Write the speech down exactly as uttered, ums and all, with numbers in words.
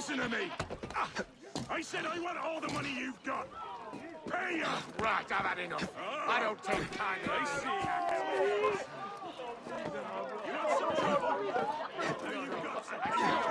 Listen to me. Ah, I said I want all the money you've got. Pay up. Right, I've had enough. Oh. I don't take kindly. I see. You want some trouble? You got some.